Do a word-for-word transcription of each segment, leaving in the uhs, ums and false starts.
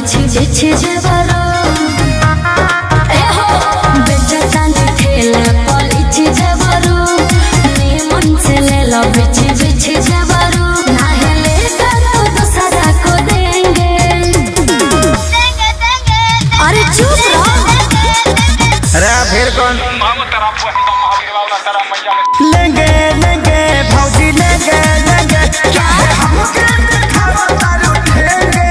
बिछी बिछी जबरो ए हो बेचता ने ठेला पलिची जबरो ने मन से ले लो बिछी बिछी जबरो ना हेले तो दूसरा को देंगे देंगे देंगे अरे चुप रहो। अरे फिर कौन लेंगे लेंगे भौजी लेंगे लेंगे क्या है हमके दिखावा तारू ठेंगे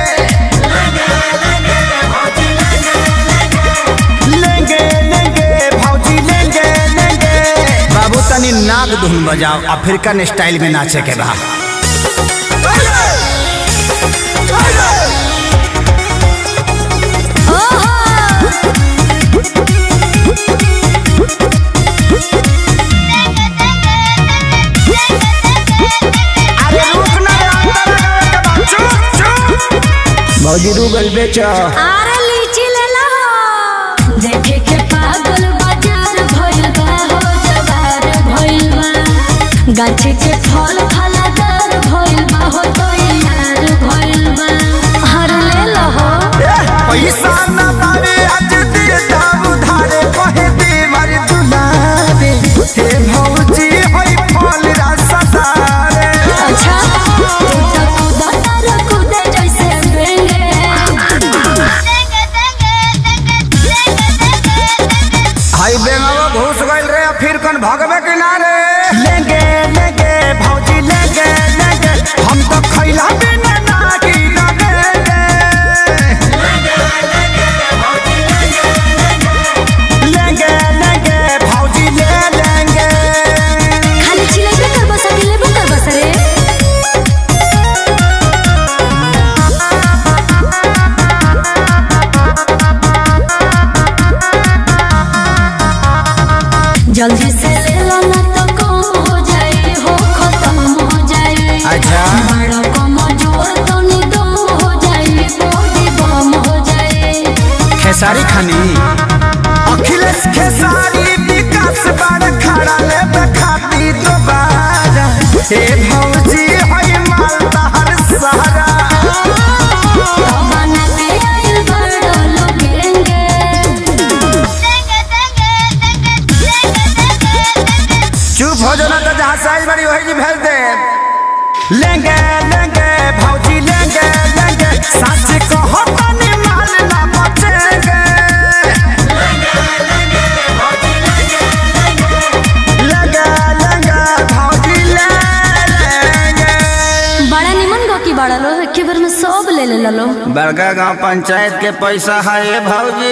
लेंगे लेंगे भौजी लेंगे लेंगे। बाबू तनी नाग धुन बजाओ अफ्रीकन स्टाइल में नाचे के बा। भौजी रूगल बेचो अरे लीची ले लो देखे के पागल बाजार भइल बा हो जवार भइल बा गाछी के फल फलादार भइल बा हो तो यार भइल बा हर ले लो हो पैसा न पावे आज दे दाम उधारे कहे दे मार दुलारे हे भौजी होई फल रसदारे। अच्छा तू तो कूदा तार कूदे जैसे बेंगे हाई बेंगावा घुस गइल रे फिर कौन भगवे किनारे लेंगे लेंगे भौजी लेंगे लेंगे हम तो खैला बिना ना की लगे लेंगे लेंगे भौजी ले लेंगे। खाली चिल्लाइबे कर बस अकेले बो कर बस रे जल्दी से ले लो ना तो कम हो जाए हो खत्म हो जाए। अच्छा बड़ा कम जोर तो निदम हो जाए बॉडी बम हो जाए। खेसारी खानी अखिलेश खेसारी विकास बार खड़ा ले खाती दोबारा हे भौजी होई माल तहर सहारा बना के आइल बड़ा लोगेंगे चुप हो जाना तो जहाँ साइज बड़ी वही जी भेज दे लेंगे लेंगे भौजी लेंगे लेंगे सच कहो तनी माल ना बचेंगे लेंगे लेंगे भौजी ले लेंगे। बड़ा निमन गो की बड़ा लो एक बार में सब ले ले लो। बड़का गांव पंचायत के पैसा है ये भौजी।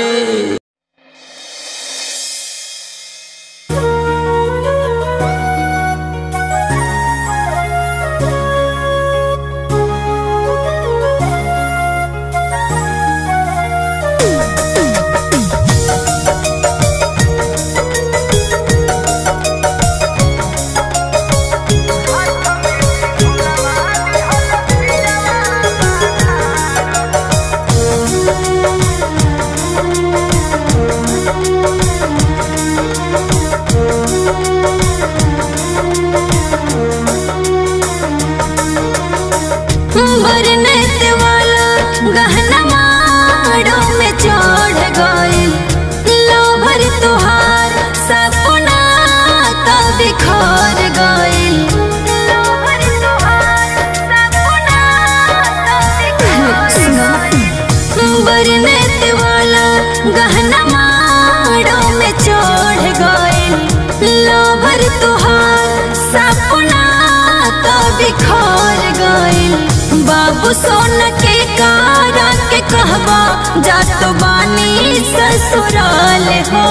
गहना माड़ो में चढ़ गइल लोभर तुहार सपना तो बिखर गइल लोभर तुहार सपना तो बिखर गइल बरनेत वाला गहना माड़ो में चढ़ गइल लोभर तुहार सपना तो बिखर गइल। बाबू सोना के कारा के कहबा जात बानी ससुराल हो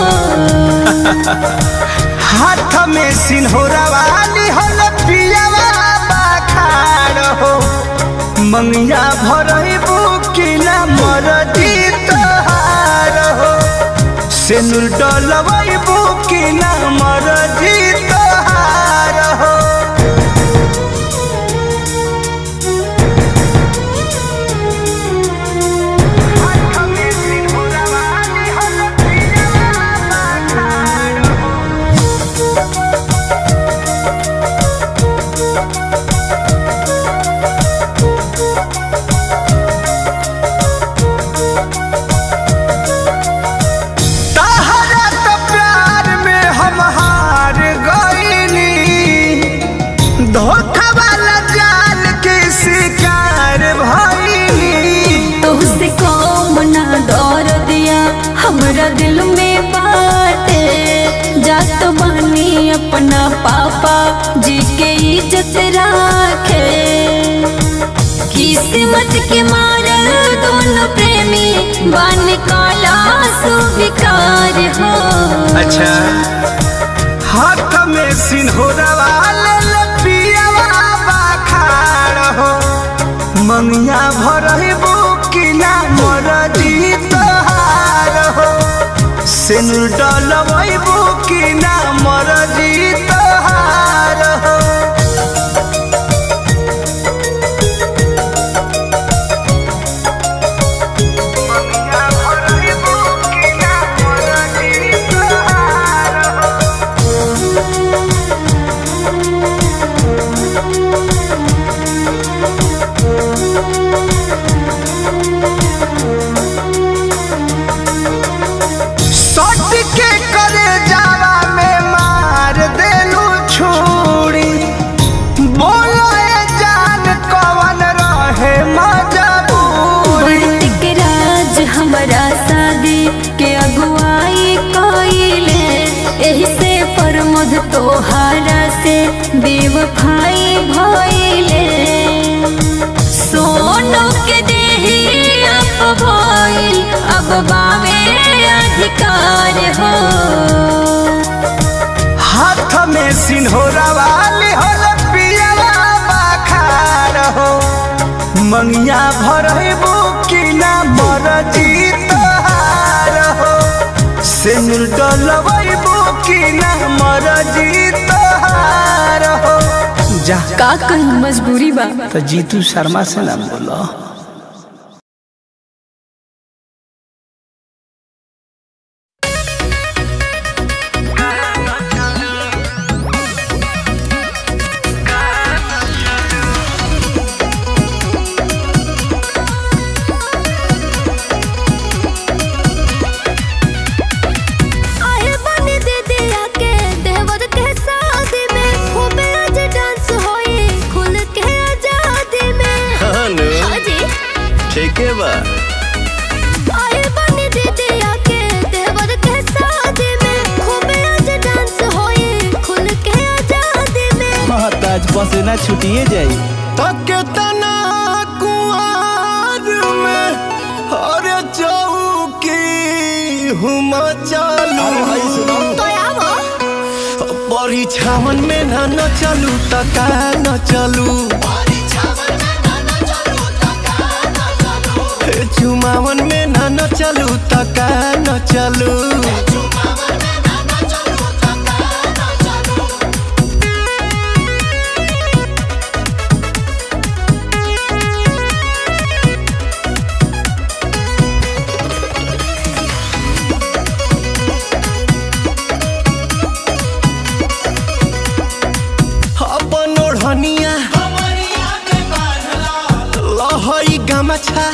हाथ में सिन्होरा वाली होल पियावा बाखार हो मंगिया भरइबू कि ना मरदी तोहार हो सेनुर डलवइबू कि ना मरदी तोहार हो। हमरा दिल में बाटे, जात बनी अपना पापा जी के इज्जत राखे। किस्मत के मारल दोनों प्रेमी बन काला सुविकार हो। अच्छा हाथ में सिंहोरवा ले ले पियावा बाखार हो। मंगिया भरबू कि ना मोर जी तोहार हो। सिनुर डलबू कि ना मोर जी तोहार हो। तोहारा से बेवफाई भइले, सोनो के देही अब भइल अब बावे अधिकार हो। हाथ में सिंहोरवा लिहल पियावा बाखार हो। मंगिया भरबू कि ना मोर जी तोहार हो। सिनुर डलबू कि ना मोर जी तोहार हो। जा का कहीं मजबूरी बा तो जीतू शर्मा से ना बोलो। पसीना छुटिए जाई तो कितना कुआर में हर चौकी हुम चालू परीक्षावन में न न चलू तका न चलू। चुमावन में न न चलू तका न चलू। लहई गमछा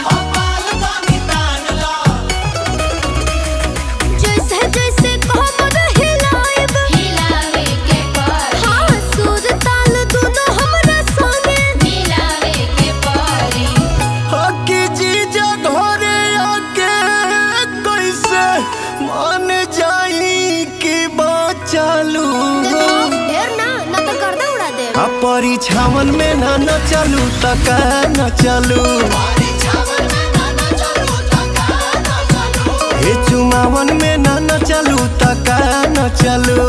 जैसे जैसे कहब हिलाएब हिलावे के पर। हाँ सुर ताल दोनों हमरा संगे मिलावे के परी। हकी जीजा घरे आके कैसे मान जाई कि बचालू। ढेर ना ना तो गर्दा उड़ा दे। परीक्षावन में न न चलू तका न चलू। हे चुमावन में न न चलू तका न चलू।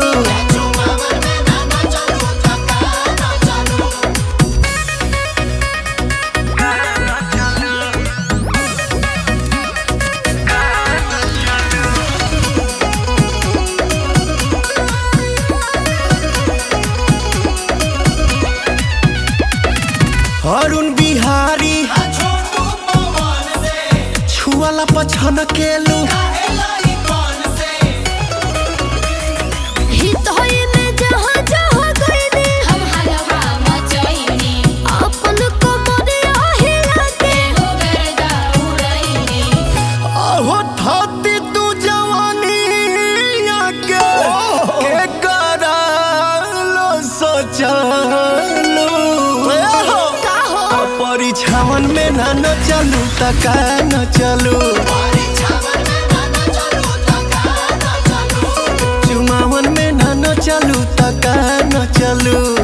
अरुण बिहारी छुआला पछन केलू। हित होई में जहाँ जहाँ गईनी हम हलवा मचईनी। अपन कमरिया हिला के हो गर्दा उड़ईनी। आहो थाती तू जवानी आके के करा लो सोचलू। परीक्षावन में न न चलू तका न चलू। चलू तो का न चलू